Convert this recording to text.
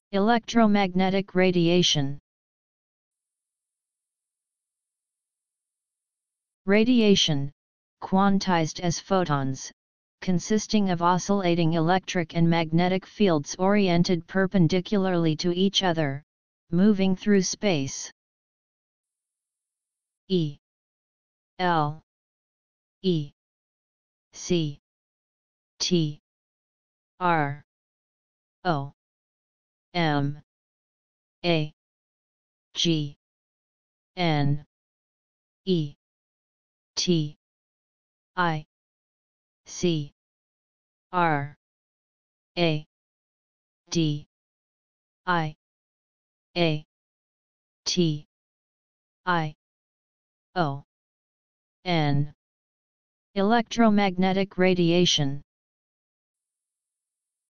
Electromagnetic radiation. Radiation, quantized as photons, consisting of oscillating electric and magnetic fields oriented perpendicularly to each other, moving through space. E L E C T R O M A G N E T I C R A D I A T I O N. Electromagnetic radiation.